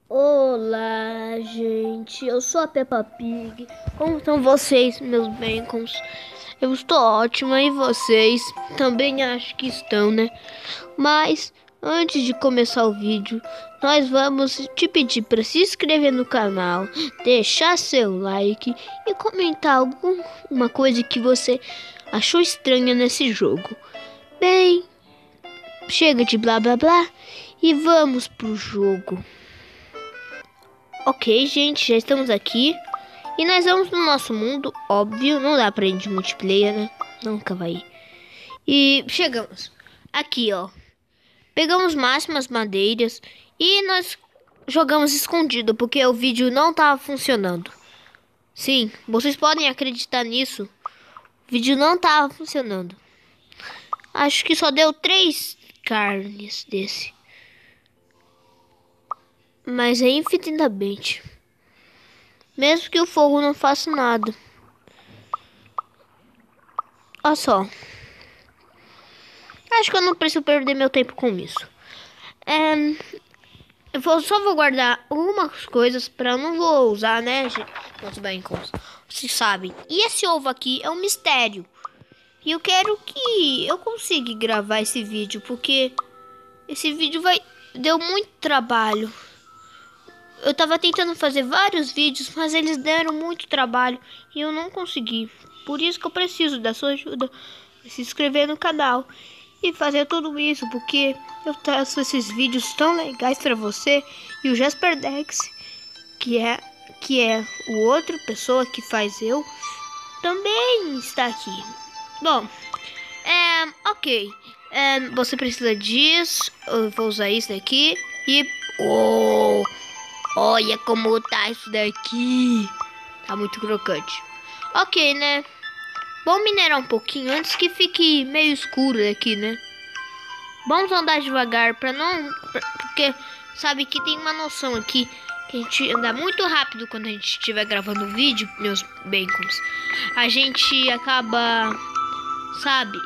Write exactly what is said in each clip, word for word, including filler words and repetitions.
Olá, gente, eu sou a Peppa Pig. Como estão vocês, meus bacons? Eu estou ótima e vocês também acho que estão, né? Mas antes de começar o vídeo, nós vamos te pedir para se inscrever no canal, deixar seu like e comentar alguma coisa que você achou estranha nesse jogo. Bem, chega de blá blá blá e vamos pro jogo. Ok, gente, já estamos aqui. E nós vamos no nosso mundo, óbvio. Não dá pra ir de multiplayer, né? Nunca vai ir. E chegamos. Aqui, ó. Pegamos máximas madeiras. E nós jogamos escondido, porque o vídeo não tava funcionando. Sim, vocês podem acreditar nisso. O vídeo não tava funcionando. Acho que só deu três carnes desse. Mas é infinitamente. Mesmo que o fogo não faça nada. Olha só. Acho que eu não preciso perder meu tempo com isso. É, eu vou, só vou guardar algumas coisas para não vou usar, né, meus bacons? Vocês sabem. E esse ovo aqui é um mistério. E eu quero que eu consiga gravar esse vídeo, porque esse vídeo vai deu muito trabalho. Eu tava tentando fazer vários vídeos, mas eles deram muito trabalho e eu não consegui. Por isso que eu preciso da sua ajuda. Se inscrever no canal e fazer tudo isso, porque eu faço esses vídeos tão legais para você. E o Jasperdex, que é que é o outro pessoa que faz eu, também está aqui. Bom, é, ok. É, você precisa disso. Eu vou usar isso daqui e oh, olha como tá isso daqui. Tá muito crocante. Ok, né? Vamos minerar um pouquinho antes que fique meio escuro aqui, né? Vamos andar devagar pra não... Pra, porque sabe que tem uma noção aqui que a gente anda muito rápido quando a gente estiver gravando o vídeo, meus bacons. A gente acaba... Sabe?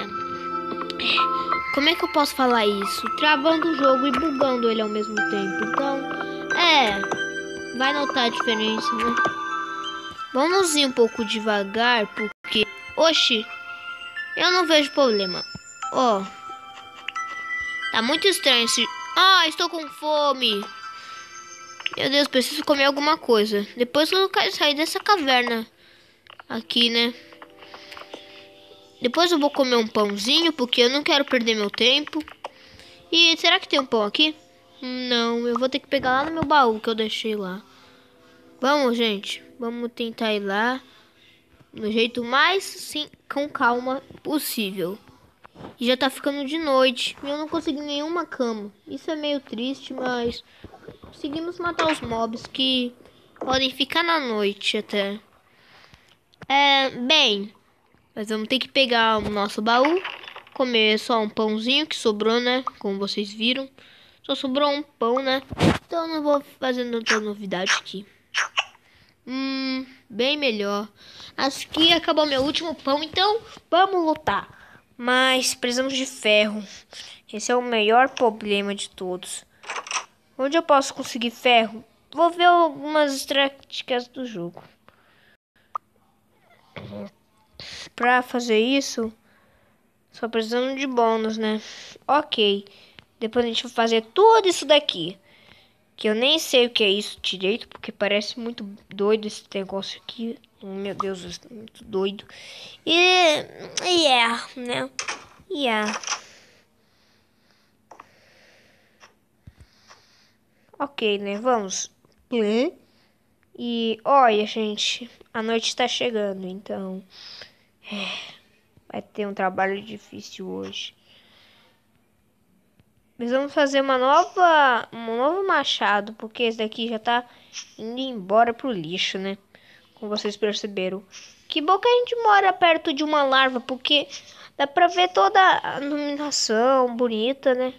É, como é que eu posso falar isso? Travando o jogo e bugando ele ao mesmo tempo. Então, é... Vai notar a diferença, né? Vamos ir um pouco devagar, porque... Oxi, eu não vejo problema. Ó, oh, tá muito estranho esse... Ah, estou com fome. Meu Deus, preciso comer alguma coisa. Depois eu quero sair dessa caverna aqui, né? Depois eu vou comer um pãozinho, porque eu não quero perder meu tempo. E será que tem um pão aqui? Não, eu vou ter que pegar lá no meu baú que eu deixei lá. Vamos, gente. Vamos tentar ir lá no jeito mais sim, com calma possível. E já tá ficando de noite. E eu não consegui nenhuma cama. Isso é meio triste, mas conseguimos matar os mobs que podem ficar na noite até. É, bem, nós vamos ter que pegar o nosso baú. Comer só um pãozinho que sobrou, né? Como vocês viram. Só sobrou um pão, né? Então eu não vou fazer outra novidade aqui. Hum, bem melhor. Acho que acabou meu último pão, então vamos lutar. Mas precisamos de ferro. Esse é o maior problema de todos. Onde eu posso conseguir ferro? Vou ver algumas estratégias do jogo. Pra fazer isso, só precisamos de bônus, né? Ok. Depois a gente vai fazer tudo isso daqui. Que eu nem sei o que é isso direito, porque parece muito doido esse negócio aqui. Meu Deus, é muito doido. E... e é, né? E é. Ok, né? Vamos. E olha, gente, a noite está chegando, então... É, vai ter um trabalho difícil hoje. Precisamos fazer uma nova, um novo machado, porque esse daqui já tá indo embora pro lixo, né? Como vocês perceberam. Que bom que a gente mora perto de uma larva, porque dá pra ver toda a iluminação bonita, né?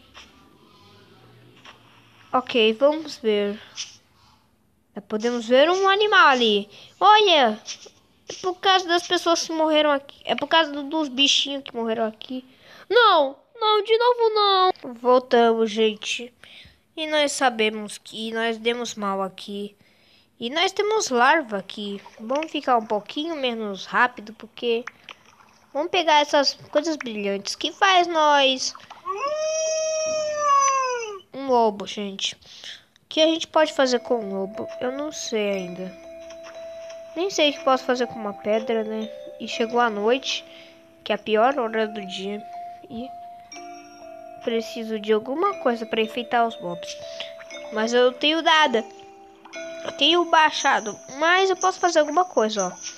Ok, vamos ver. Podemos ver um animal ali. Olha! É por causa das pessoas que morreram aqui. É por causa dos bichinhos que morreram aqui. Não! Não, de novo não! Voltamos, gente. E nós sabemos que nós demos mal aqui. E nós temos larva aqui. Vamos ficar um pouquinho menos rápido, porque... Vamos pegar essas coisas brilhantes que faz nós... Um lobo, gente. O que a gente pode fazer com um lobo? Eu não sei ainda. Nem sei o que posso fazer com uma pedra, né? E chegou a noite, que é a pior hora do dia. E preciso de alguma coisa para enfeitar os mobs. Mas eu não tenho nada. Eu tenho baixado, mas eu posso fazer alguma coisa, ó.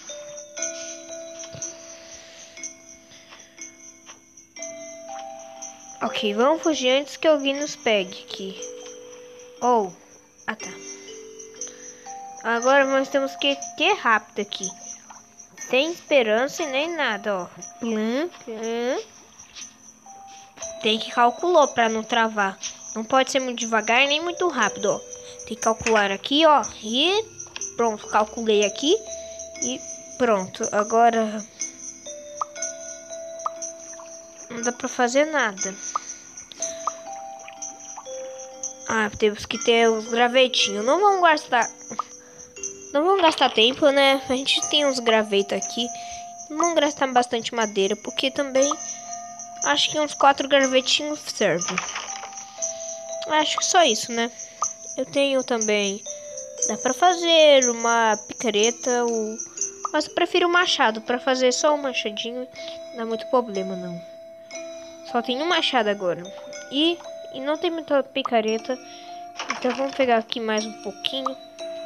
Ok, vamos fugir antes que alguém nos pegue aqui. Oh, ah tá. Agora nós temos que ter rápido aqui. Sem esperança e nem nada, ó. Plum, plum. Tem que calcular para não travar. Não pode ser muito devagar nem muito rápido, ó. Tem que calcular aqui, ó. E pronto, calculei aqui. E pronto, agora... Não dá pra fazer nada. Ah, temos que ter os gravetinhos. Não vamos gastar... Não vamos gastar tempo, né? A gente tem uns gravetos aqui. Não vamos gastar bastante madeira, porque também... Acho que uns quatro gravetinhos servem. Acho que só isso, né? Eu tenho também... Dá pra fazer uma picareta ou... Mas eu prefiro o machado. Pra fazer só um machadinho, não dá muito problema, não. Só tem um machado agora. E, e não tem muita picareta. Então vamos pegar aqui mais um pouquinho.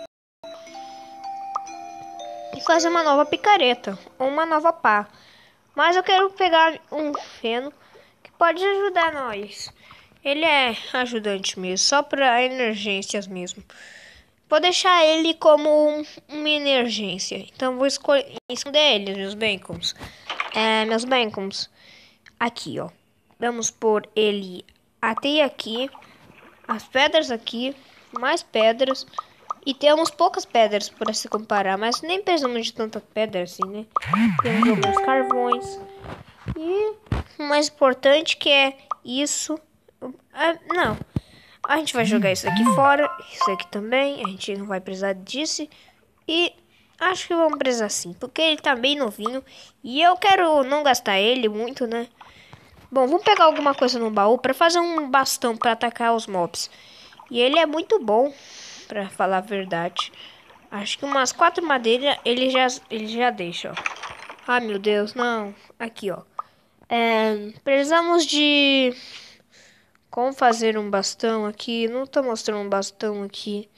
E fazer uma nova picareta. Ou uma nova pá. Mas eu quero pegar um feno que pode ajudar nós. Ele é ajudante mesmo. Só para emergências mesmo. Vou deixar ele como um, uma emergência. Então vou escolher ele, meus bacons. É, meus bacons. Aqui, ó. Vamos pôr ele até aqui. As pedras aqui. Mais pedras. E temos poucas pedras para se comparar. Mas nem precisamos de tanta pedra assim, né? Temos alguns carvões. E o mais importante que é isso. Ah, não. A gente vai jogar isso aqui fora. Isso aqui também. A gente não vai precisar disso. E acho que vamos precisar sim. Porque ele tá bem novinho. E eu quero não gastar ele muito, né? Bom, vamos pegar alguma coisa no baú para fazer um bastão para atacar os mobs. E ele é muito bom, para falar a verdade. Acho que umas quatro madeiras ele já, ele já deixa, ó. Ai, meu Deus, não. Aqui, ó. É, precisamos de... Como fazer um bastão aqui? Não tá mostrando um bastão aqui.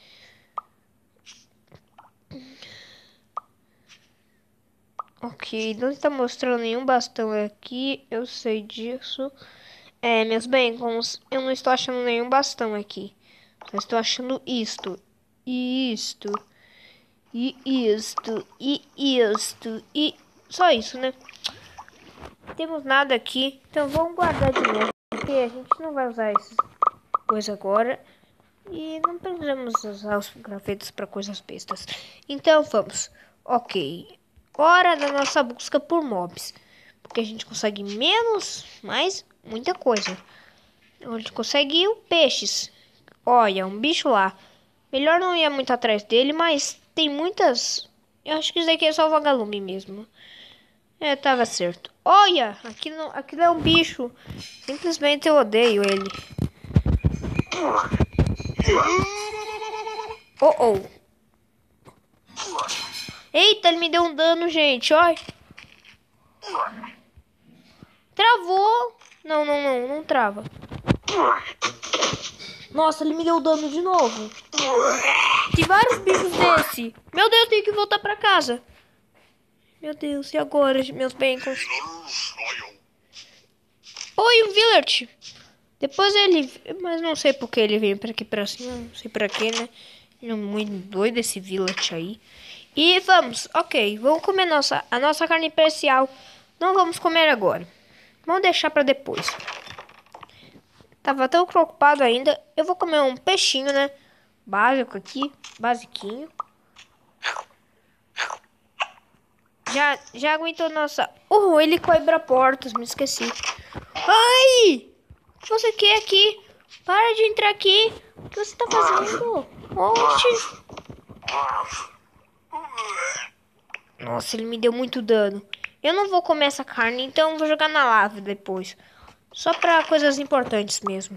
Ok, não está mostrando nenhum bastão aqui. Eu sei disso. É, meus bacons, eu não estou achando nenhum bastão aqui. Só estou achando isto. E isto. E isto. E isto. E só isso, né? Não temos nada aqui. Então vamos guardar de novo. Porque a gente não vai usar essas coisas agora. E não precisamos usar os gravetos para coisas bestas. Então vamos. Ok. Hora da nossa busca por mobs. Porque a gente consegue menos, mas muita coisa. A gente consegue peixes. Olha, um bicho lá. Melhor não ir muito atrás dele, mas tem muitas... Eu acho que isso daqui é só o vagalume mesmo. É, tava certo. Olha, aquilo, aquilo é um bicho. Simplesmente eu odeio ele. Oh, oh. Eita, ele me deu um dano, gente, olha. Travou. Não, não, não, não trava. Nossa, ele me deu dano de novo. Tem vários bichos desse. Meu Deus, eu tenho que voltar pra casa. Meu Deus, e agora, meus bacons? Oi, um village. Depois ele... Mas não sei por que ele veio pra aqui pra cima. Não sei pra quê, né? Ele é muito doido esse village aí. E vamos, ok. Vamos comer nossa, a nossa carne especial. Não vamos comer agora. Vamos deixar pra depois. Tava tão preocupado ainda. Eu vou comer um peixinho, né? Básico aqui. Basiquinho. Já, já aguentou nossa... Oh, ele quebra portas. Me esqueci. Ai! Você quer aqui? Para de entrar aqui. O que você tá fazendo? Oxi. Nossa, ele me deu muito dano. Eu não vou comer essa carne, então vou jogar na lava depois. Só pra coisas importantes mesmo.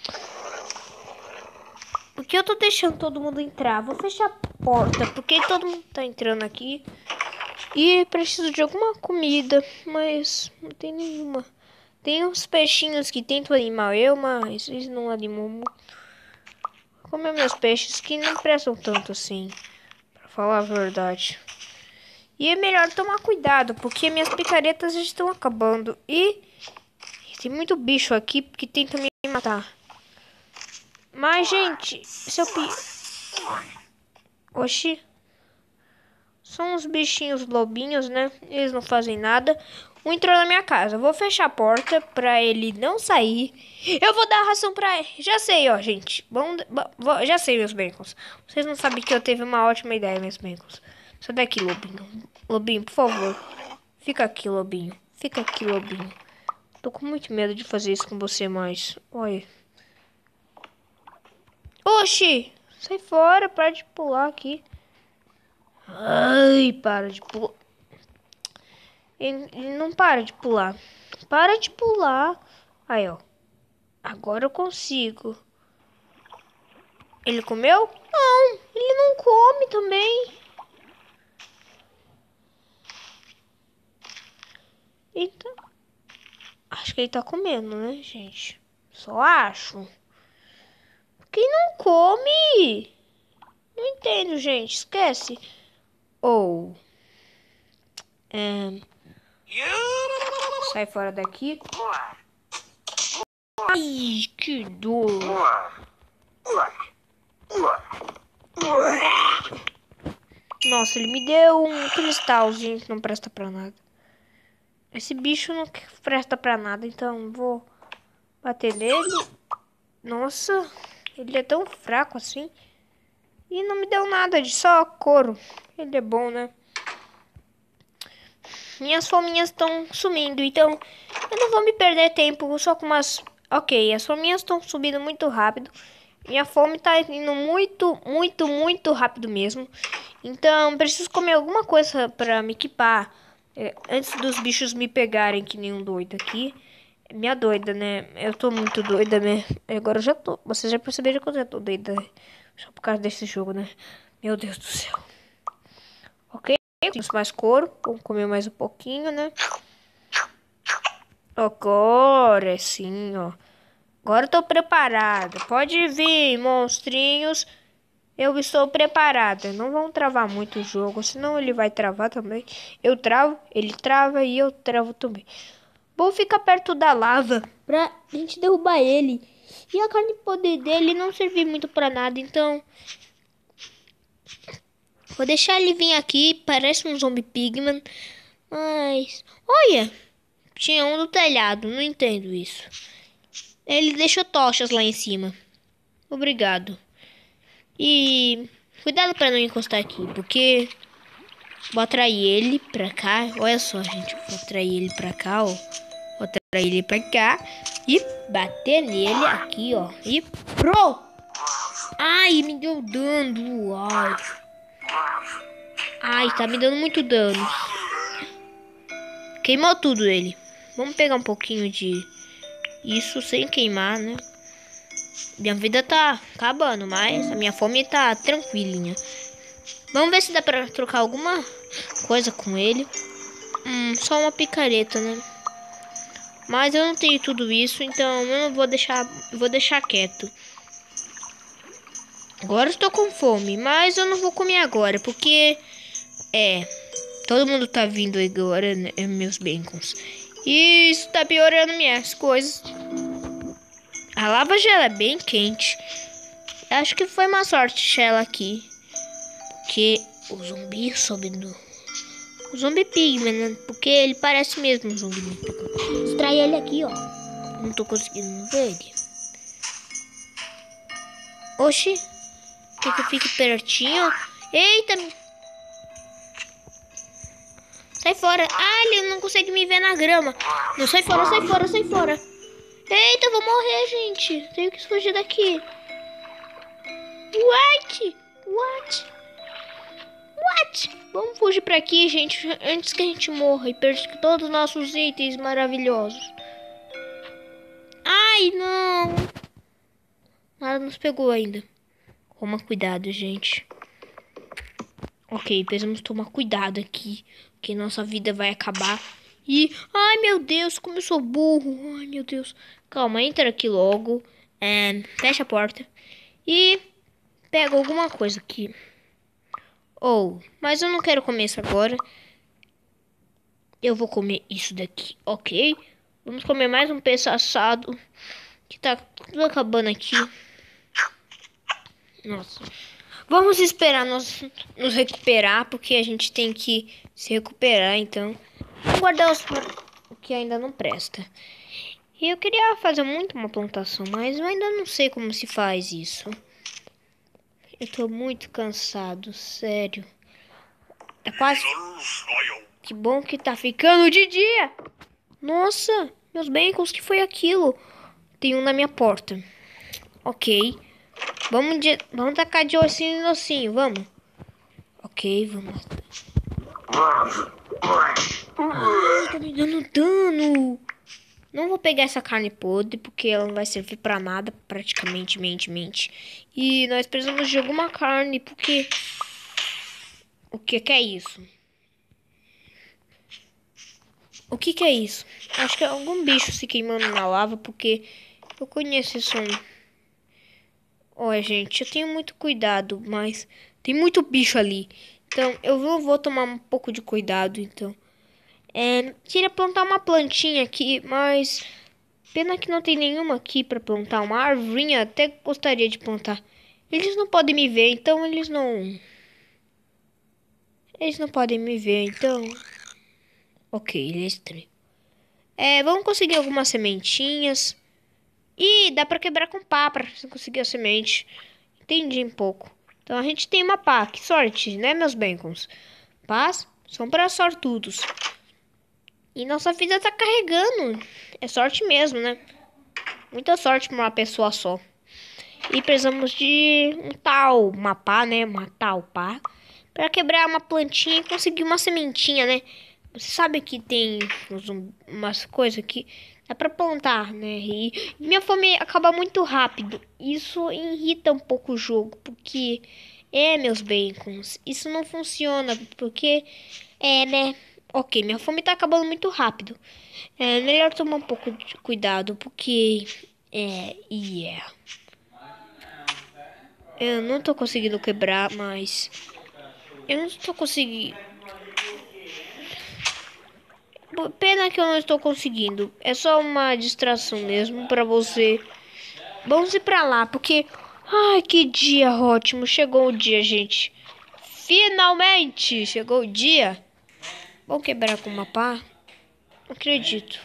Porque eu tô deixando todo mundo entrar. Vou fechar a porta, porque todo mundo tá entrando aqui. E preciso de alguma comida, mas não tem nenhuma. Tem uns peixinhos que tentam animar eu, mas eles não animam muito. Vou comer meus peixes que não prestam tanto assim, pra falar a verdade. E é melhor tomar cuidado, porque minhas picaretas já estão acabando. E tem muito bicho aqui que tenta me matar. Mas, gente, se eu... Oxi. São uns bichinhos lobinhos, né? Eles não fazem nada. Um entrou na minha casa. Vou fechar a porta pra ele não sair. Eu vou dar ração pra ele. Já sei, ó, gente. Vamos, vamos, já sei, meus bacons. Vocês não sabem que eu teve uma ótima ideia, meus bacons. Sai daqui, lobinho. Lobinho, por favor. Fica aqui, lobinho. Fica aqui, lobinho. Tô com muito medo de fazer isso com você, mas... Olha. Oxi! Sai fora, para de pular aqui. Ai, para de pular. Ele, ele não para de pular. Para de pular. Aí, ó. Agora eu consigo. Ele comeu? Não, ele não come também. Eita. Acho que ele tá comendo, né, gente? Só acho. Porque ele não come. Não entendo, gente. Esquece. Ou... Oh. É... Sai fora daqui. Ai, que dor. Nossa, ele me deu um cristalzinho que não presta pra nada. Esse bicho não presta pra nada, então vou bater nele. Nossa, ele é tão fraco assim. E não me deu nada, de só couro. Ele é bom, né? Minhas fominhas estão sumindo, então eu não vou me perder tempo só com umas... Ok, as fominhas estão subindo muito rápido. Minha fome tá indo muito, muito, muito rápido mesmo. Então preciso comer alguma coisa pra me equipar. É, antes dos bichos me pegarem que nem um doido aqui. Minha doida, né? Eu tô muito doida, né? Agora eu já tô. Vocês já perceberam que eu já tô doida. Só por causa desse jogo, né? Meu Deus do céu. Ok? Temos mais couro. Vamos comer mais um pouquinho, né? Agora sim, ó. Agora eu tô preparada. Pode vir, monstrinhos. Eu estou preparada. Não vão travar muito o jogo, senão ele vai travar também. Eu travo, ele trava e eu travo também. Vou ficar perto da lava pra gente derrubar ele. E a carne poder dele não servir muito pra nada, então... Vou deixar ele vir aqui, parece um zombie pigman. Mas... Olha! Tinha um no telhado, não entendo isso. Ele deixou tochas lá em cima. Obrigado. E cuidado pra não encostar aqui, porque vou atrair ele pra cá. Olha só, gente, vou atrair ele pra cá, ó. Vou atrair ele pra cá e bater nele aqui, ó. E pronto. Ai, me deu dano. Ai. Ai, tá me dando muito dano. Queimou tudo ele. Vamos pegar um pouquinho de isso sem queimar, né? Minha vida tá acabando, mas a minha fome tá tranquilinha. Vamos ver se dá pra trocar alguma coisa com ele. Hum, só uma picareta, né? Mas eu não tenho tudo isso, então eu não vou deixar, vou deixar quieto. Agora eu estou com fome, mas eu não vou comer agora, porque é, todo mundo tá vindo agora, né, meus bacons. E isso tá piorando minhas coisas. A lava já é bem quente. Acho que foi uma sorte ela aqui. Porque o zumbi sobe do... O zumbi pigman, né? Porque ele parece mesmo um zumbi pigman. Extrai ele aqui, ó. Não tô conseguindo ver ele. Oxi. Quer que eu fique pertinho? Eita. Sai fora. Ah, ele não consegue me ver na grama. Não, sai fora, sai fora, sai fora. Eita, eu vou morrer, gente. Tenho que fugir daqui. What? What? What? Vamos fugir pra aqui, gente, antes que a gente morra e perca todos os nossos itens maravilhosos. Ai, não. Nada nos pegou ainda. Toma cuidado, gente. Ok, precisamos tomar cuidado aqui, porque nossa vida vai acabar. E, ai meu Deus, como eu sou burro. Ai meu Deus. Calma, entra aqui logo. É, fecha a porta. E pega alguma coisa aqui. Ou, oh, mas eu não quero comer isso agora. Eu vou comer isso daqui, ok? Vamos comer mais um peixe assado, que tá tudo acabando aqui. Nossa. Vamos esperar nós nos recuperar, porque a gente tem que se recuperar, então. Vamos guardar os, o que ainda não presta. E eu queria fazer muito uma plantação, mas eu ainda não sei como se faz isso. Eu tô muito cansado, sério. É quase... Que bom que tá ficando de dia. Nossa, meus bacons, que foi aquilo? Tem um na minha porta. Ok. Vamos, de... vamos tacar de ossinho em ossinho, vamos. Ok, vamos. Ai, tá me dando dano. Não vou pegar essa carne podre, porque ela não vai servir pra nada, praticamente, mente, mente. E nós precisamos de alguma carne, porque... O que que é isso? O que que é isso? Acho que é algum bicho se queimando na lava, porque eu conheço esse som. Olha, gente, eu tenho muito cuidado, mas tem muito bicho ali. Então, eu vou, vou tomar um pouco de cuidado, então. É, queria plantar uma plantinha aqui, mas... Pena que não tem nenhuma aqui pra plantar. Uma arvorinha até gostaria de plantar. Eles não podem me ver, então eles não... Eles não podem me ver, então... Ok, ele é estranho. É, vamos conseguir algumas sementinhas. Ih, dá pra quebrar com pá pra conseguir a semente. Entendi um pouco. Então a gente tem uma pá. Que sorte, né, meus bacons? Pás são para sortudos. E nossa vida tá carregando. É sorte mesmo, né? Muita sorte pra uma pessoa só. E precisamos de um tal, uma pá, né? Uma tal pá. Pra quebrar uma plantinha e conseguir uma sementinha, né? Você sabe que tem umas coisas que dá pra plantar, né? E minha fome acaba muito rápido. Isso irrita um pouco o jogo, porque... É, meus bacons, isso não funciona, porque... É, né? Ok, minha fome tá acabando muito rápido. É melhor tomar um pouco de cuidado, porque... É, yeah. Eu não tô conseguindo quebrar, mas... Eu não tô conseguindo... Pena que eu não estou conseguindo. É só uma distração mesmo pra você. Vamos ir pra lá, porque... Ai, que dia ótimo. Chegou o dia, gente. Finalmente chegou o dia. Vou quebrar com uma pá? Não acredito.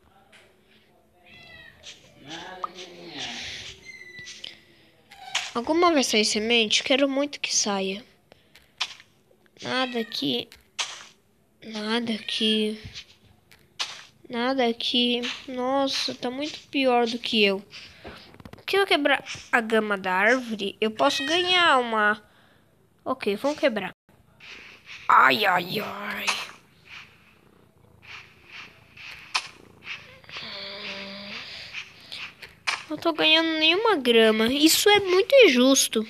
Alguma vai sair semente? Quero muito que saia. Nada aqui. Nada aqui. Nada aqui. Nossa, tá muito pior do que eu. Se eu quebrar a gama da árvore, eu posso ganhar uma... Ok, vamos quebrar. Ai, ai, ai. Não tô ganhando nenhuma grama. Isso é muito injusto.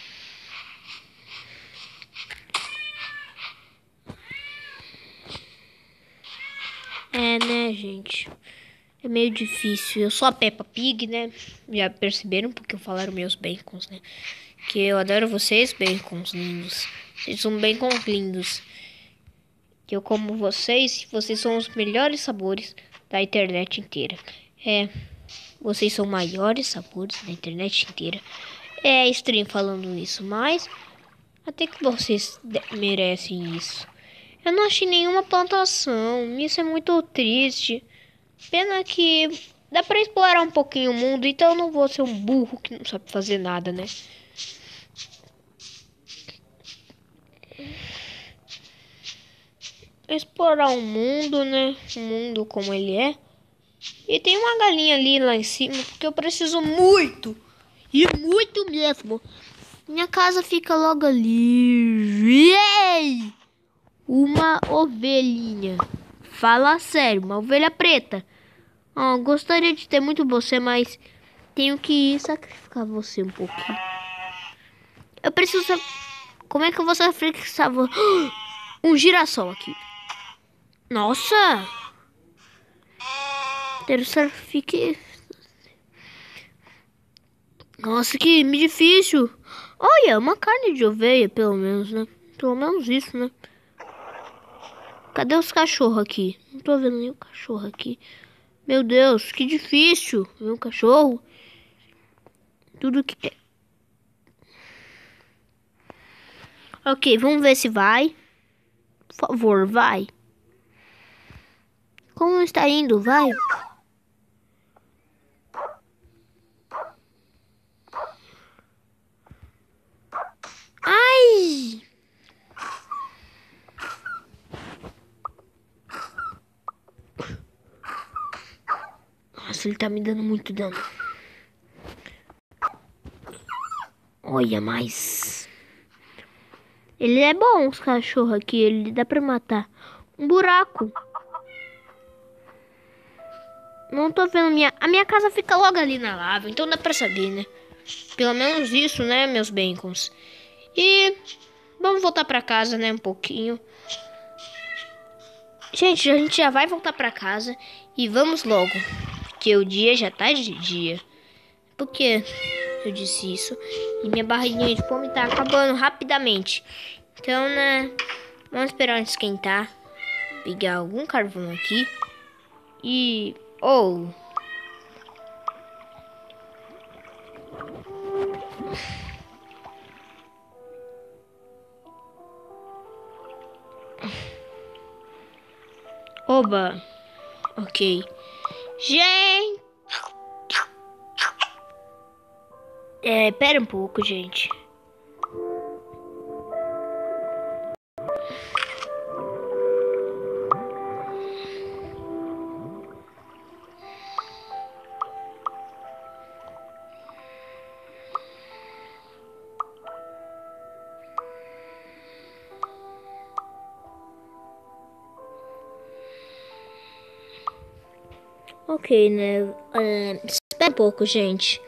É, né, gente? É meio difícil. Eu sou a Peppa Pig, né? Já perceberam porque eu falaram meus bacons, né? Que eu adoro vocês, bacons lindos. Vocês são bacons lindos. Que eu como vocês, vocês são os melhores sabores da internet inteira. É, vocês são maiores sabores da internet inteira. É estranho falando isso, mas até que vocês merecem isso. Eu não achei nenhuma plantação. Isso é muito triste. Pena que dá pra explorar um pouquinho o mundo, então eu não vou ser um burro que não sabe fazer nada, né? Explorar o mundo, né? O mundo como ele é. E tem uma galinha ali lá em cima, porque eu preciso muito. E muito mesmo. Minha casa fica logo ali. Ei! Uma ovelhinha. Fala sério, uma ovelha preta. Oh, gostaria de ter muito você, mas tenho que sacrificar você um pouquinho. Eu preciso saber como é que eu vou sacrificar você. Um girassol aqui. Nossa! Ter sacrifique. Nossa, que difícil. Olha, uma carne de ovelha, pelo menos, né? Pelo menos isso, né? Cadê os cachorros aqui? Não tô vendo nenhum cachorro aqui. Meu Deus, que difícil. Ver um cachorro. Tudo que tem. Ok, vamos ver se vai. Por favor, vai. Como está indo? Vai. Ai! Nossa, ele tá me dando muito dano. Olha, mas... Ele é bom, os cachorros aqui. Ele dá pra matar. Um buraco. Não tô vendo minha... A minha casa fica logo ali na lava. Então dá pra saber, né? Pelo menos isso, né, meus bacons. E... Vamos voltar pra casa, né, um pouquinho. Gente, a gente já vai voltar pra casa. E vamos logo. Porque o dia já tá de dia. Por que eu disse isso? E minha barriguinha de fome tá acabando rapidamente. Então, né, vamos esperar esquentar. Pegar algum carvão aqui. E... Ou... Oba. Ok. Gente... É, pera um pouco, gente. Ok, né? É, espera um pouco, gente.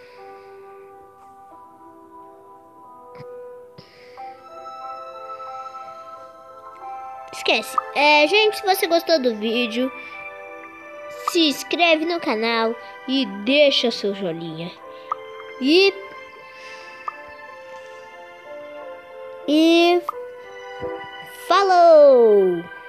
Esquece. É, gente, se você gostou do vídeo, se inscreve no canal e deixa seu joinha. E... E... Falou!